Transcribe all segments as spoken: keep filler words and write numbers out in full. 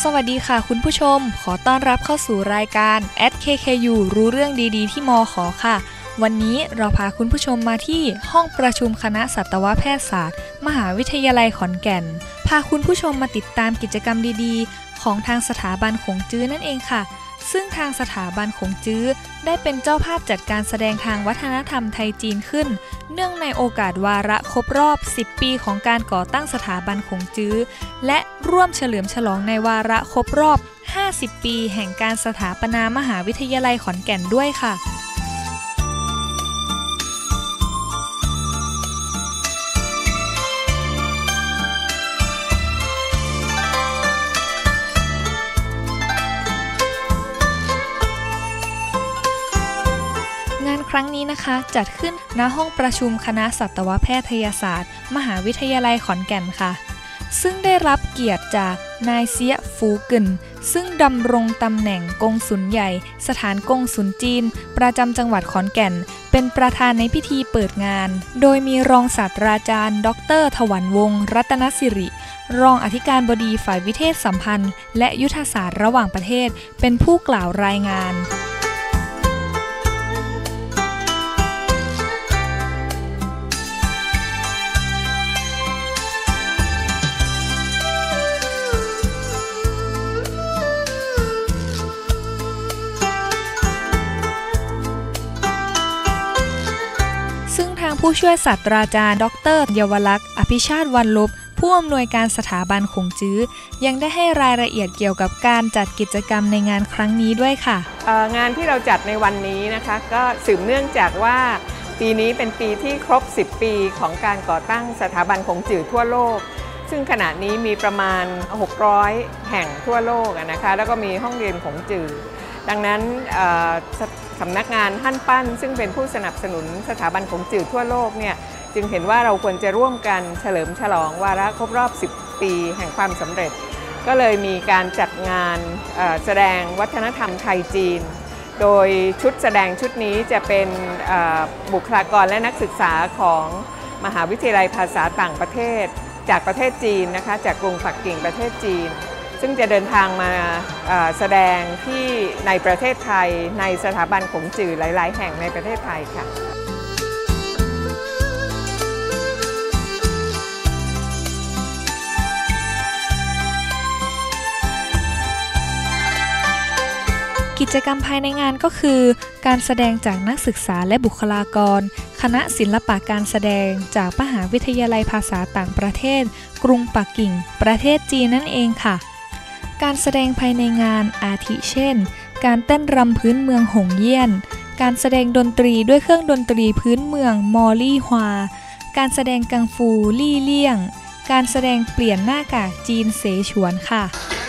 สวัสดีค่ะคุณผู้ชมขอต้อนรับเข้าสู่รายการ แอท เค เค ยู รู้เรื่องดีๆที่มข.ค่ะวันนี้เราพาคุณผู้ชมมาที่ห้องประชุมคณะสัตวแพทยศาสตร์มหาวิทยาลัยขอนแก่นพาคุณผู้ชมมาติดตามกิจกรรมดีๆของทางสถาบันขงจื้อนั่นเองค่ะซึ่งทางสถาบันขงจื้อได้เป็นเจ้าภาพจัดการแสดงทางวัฒนธรรมไทยจีนขึ้นเนื่องในโอกาสวาระครบรอบสิบปีของการก่อตั้งสถาบันขงจื้อและร่วมเฉลิมฉลองในวาระครบรอบห้าสิบปีแห่งการสถาปนามหาวิทยาลัยขอนแก่นด้วยค่ะครั้งนี้นะคะจัดขึ้นณห้องประชุมคณะสัตวแพทยศาสตร์มหาวิทยาลัยขอนแก่นค่ะซึ่งได้รับเกียรติจากนายเซียฟูกึนซึ่งดำรงตำแหน่งกงสุลใหญ่สถานกงสุลจีนประจำจังหวัดขอนแก่นเป็นประธานในพิธีเปิดงานโดยมีรองศาสตราจารย์ดร.ถวันวงศ์รัตนสิริรองอธิการบดีฝ่ายวิเทศสัมพันธ์และยุทธศาสตร์ระหว่างประเทศเป็นผู้กล่าวรายงานผู้ช่วยศาสตราจารย์ดร.เยาวลักษณ์อภิชาติวรรณลบผู้อำนวยการสถาบันขงจื้อยังได้ให้รายละเอียดเกี่ยวกับการจัดกิจกรรมในงานครั้งนี้ด้วยค่ะงานที่เราจัดในวันนี้นะคะก็สืบเนื่องจากว่าปีนี้เป็นปีที่ครบสิบปีของการก่อตั้งสถาบันขงจื้อทั่วโลกซึ่งขณะนี้มีประมาณหกร้อยแห่งทั่วโลกนะคะแล้วก็มีห้องเรียนขงจื้อดังนั้นสำนักงานฮั่นปั้นซึ่งเป็นผู้สนับสนุนสถาบันขงจื้อทั่วโลกเนี่ยจึงเห็นว่าเราควรจะร่วมกันเฉลิมฉลองวาระครบรอบสิบปีแห่งความสำเร็จก็เลยมีการจัดงานแสดงวัฒนธรรมไทยจีนโดยชุดแสดงชุดนี้จะเป็นบุคลากรและนักศึกษาของมหาวิทยาลัยภาษาต่างประเทศจากประเทศจีนนะคะจากกรุงปักกิ่งประเทศจีนซึ่งจะเดินทางมาแสดงที่ในประเทศไทยในสถาบันขงจื้อหลายๆแห่งในประเทศไทยค่ะกิจกรรมภายในงานก็คือการแสดงจากนักศึกษาและบุคลากรคณะศิลปะการแสดงจากมหาวิทยาลัยภาษาต่างประเทศกรุงปักกิ่งประเทศจีนนั่นเองค่ะการแสดงภายในงานอาทิเช่นการเต้นรำพื้นเมืองหงเยี่ยนการแสดงดนตรีด้วยเครื่องดนตรีพื้นเมืองมอลี่ฮวาการแสดงกังฟูลี่เลี่ยงการแสดงเปลี่ยนหน้ากากจีนเสฉวนค่ะ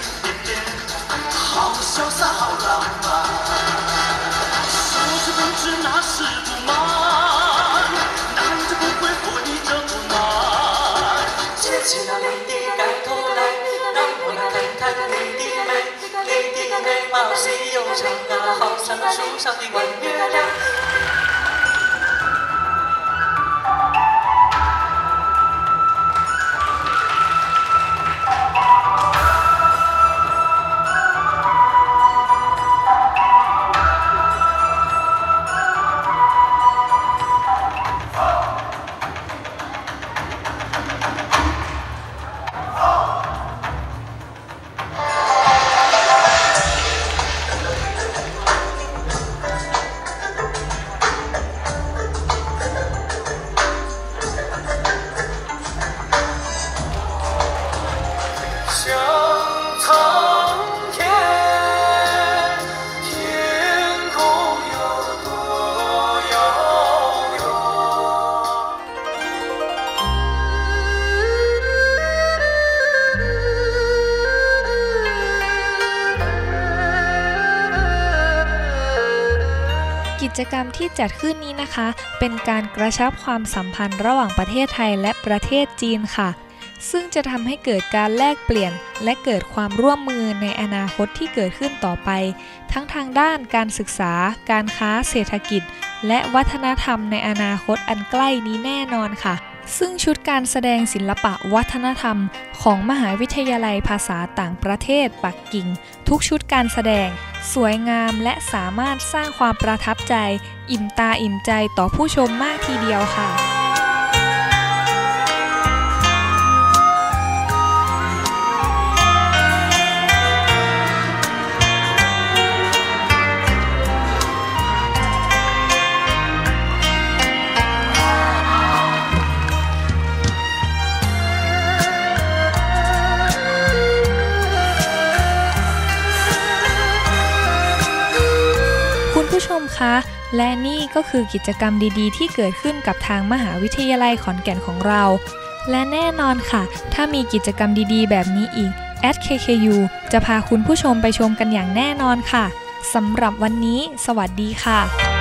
กิจกรรมที่จัดขึ้นนี้นะคะเป็นการกระชับความสัมพันธ์ระหว่างประเทศไทยและประเทศจีนค่ะ ซึ่งจะทำให้เกิดการแลกเปลี่ยนและเกิดความร่วมมือในอนาคตที่เกิดขึ้นต่อไปทั้งทางด้านการศึกษาการค้าเศรษฐกิจและวัฒนธรรมในอนาคตอันใกล้นี้แน่นอนค่ะซึ่งชุดการแสดงศิลปะวัฒนธรรมของมหาวิทยาลัยภาษาต่างประเทศปักกิ่งทุกชุดการแสดงสวยงามและสามารถสร้างความประทับใจอิ่มตาอิ่มใจต่อผู้ชมมากทีเดียวค่ะคุณผู้ชมคะและนี่ก็คือกิจกรรมดีๆที่เกิดขึ้นกับทางมหาวิทยาลัยขอนแก่นของเราและแน่นอนค่ะถ้ามีกิจกรรมดีๆแบบนี้อีก แอท เค เค ยู จะพาคุณผู้ชมไปชมกันอย่างแน่นอนค่ะสำหรับวันนี้สวัสดีค่ะ